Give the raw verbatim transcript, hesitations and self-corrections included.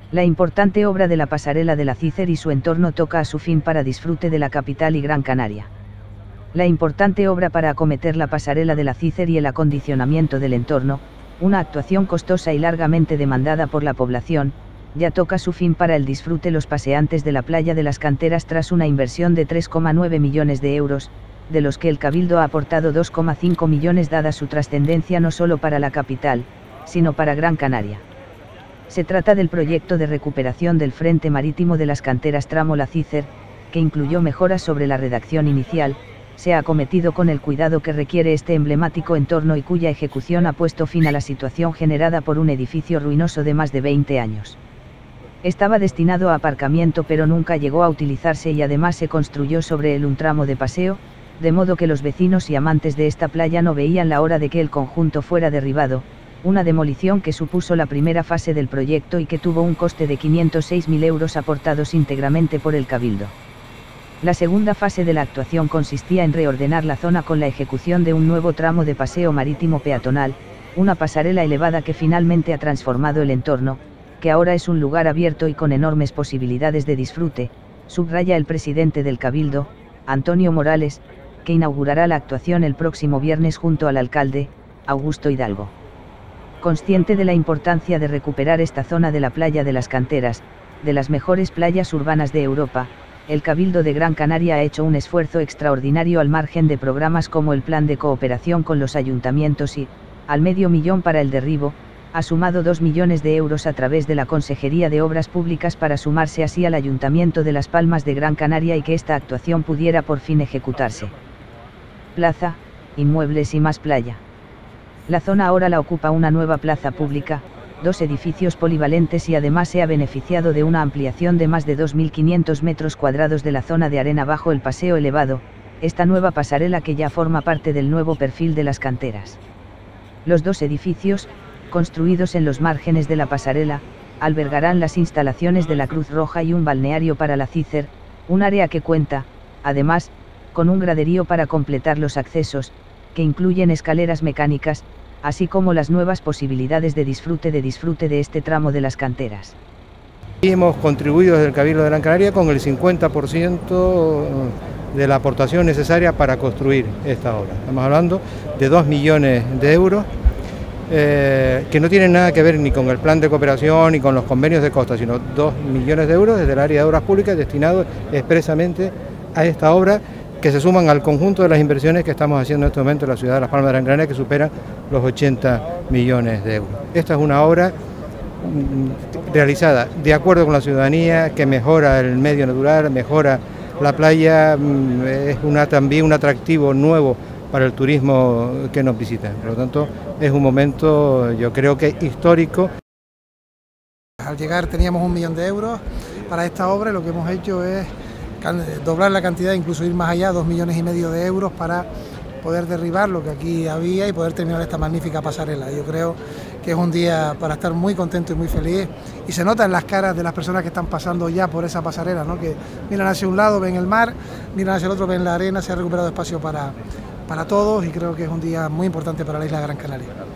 La importante obra de la pasarela de la Cícer y su entorno toca a su fin para disfrute de la capital y Gran Canaria. La importante obra para acometer la pasarela de la Cícer y el acondicionamiento del entorno, una actuación costosa y largamente demandada por la población, ya toca su fin para el disfrute los paseantes de la playa de las Canteras tras una inversión de tres coma nueve millones de euros, de los que el Cabildo ha aportado dos coma cinco millones dada su trascendencia no solo para la capital, sino para Gran Canaria. Se trata del proyecto de recuperación del Frente Marítimo de las Canteras tramo La Cícer, que incluyó mejoras sobre la redacción inicial, se ha acometido con el cuidado que requiere este emblemático entorno y cuya ejecución ha puesto fin a la situación generada por un edificio ruinoso de más de veinte años. Estaba destinado a aparcamiento pero nunca llegó a utilizarse y además se construyó sobre él un tramo de paseo, de modo que los vecinos y amantes de esta playa no veían la hora de que el conjunto fuera derribado, una demolición que supuso la primera fase del proyecto y que tuvo un coste de quinientos seis mil euros aportados íntegramente por el Cabildo. La segunda fase de la actuación consistía en reordenar la zona con la ejecución de un nuevo tramo de paseo marítimo peatonal, una pasarela elevada que finalmente ha transformado el entorno, que ahora es un lugar abierto y con enormes posibilidades de disfrute, subraya el presidente del Cabildo, Antonio Morales, que inaugurará la actuación el próximo viernes junto al alcalde, Augusto Hidalgo. Consciente de la importancia de recuperar esta zona de la playa de las Canteras, de las mejores playas urbanas de Europa, el Cabildo de Gran Canaria ha hecho un esfuerzo extraordinario al margen de programas como el Plan de Cooperación con los Ayuntamientos y, al medio millón para el derribo, ha sumado dos millones de euros a través de la Consejería de Obras Públicas para sumarse así al Ayuntamiento de Las Palmas de Gran Canaria y que esta actuación pudiera por fin ejecutarse. Plaza, inmuebles y más playa. La zona ahora la ocupa una nueva plaza pública, dos edificios polivalentes y además se ha beneficiado de una ampliación de más de dos mil quinientos metros cuadrados de la zona de arena bajo el paseo elevado, esta nueva pasarela que ya forma parte del nuevo perfil de las canteras. Los dos edificios, construidos en los márgenes de la pasarela, albergarán las instalaciones de la Cruz Roja y un balneario para la Cícer, un área que cuenta, además, con un graderío para completar los accesos, que incluyen escaleras mecánicas, así como las nuevas posibilidades de disfrute de disfrute de este tramo de las canteras. Hemos contribuido desde el Cabildo de Gran Canaria con el cincuenta por ciento de la aportación necesaria para construir esta obra. Estamos hablando de dos millones de euros, eh, que no tienen nada que ver ni con el plan de cooperación ni con los convenios de costa, sino dos millones de euros desde el área de obras públicas destinados expresamente a esta obra, que se suman al conjunto de las inversiones que estamos haciendo en este momento en la ciudad de Las Palmas de Gran Canaria, que superan los ochenta millones de euros. Esta es una obra realizada de acuerdo con la ciudadanía, que mejora el medio natural, mejora la playa, es una, también un atractivo nuevo para el turismo que nos visita. Por lo tanto, es un momento, yo creo que histórico. Al llegar teníamos un millón de euros para esta obra y lo que hemos hecho es doblar la cantidad, incluso ir más allá, dos millones y medio de euros para poder derribar lo que aquí había y poder terminar esta magnífica pasarela. Yo creo que es un día para estar muy contento y muy feliz, y se nota en las caras de las personas que están pasando ya por esa pasarela, ¿no? Que miran hacia un lado, ven el mar, miran hacia el otro, ven la arena, se ha recuperado espacio para, para todos, y creo que es un día muy importante para la isla de Gran Canaria.